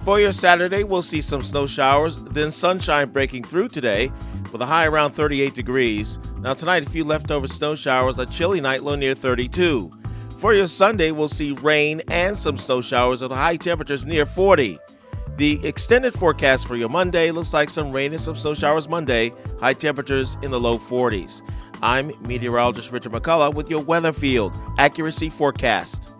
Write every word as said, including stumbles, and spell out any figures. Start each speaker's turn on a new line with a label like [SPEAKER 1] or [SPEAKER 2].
[SPEAKER 1] For your Saturday, we'll see some snow showers, then sunshine breaking through today with a high around thirty-eight degrees. Now tonight, a few leftover snow showers, a chilly night low near thirty-two. For your Sunday, we'll see rain and some snow showers with high temperatures near forty. The extended forecast for your Monday looks like some rain and some snow showers Monday, high temperatures in the low forties. I'm meteorologist Richard McCollough with your Weatherfield Accuracy Forecast.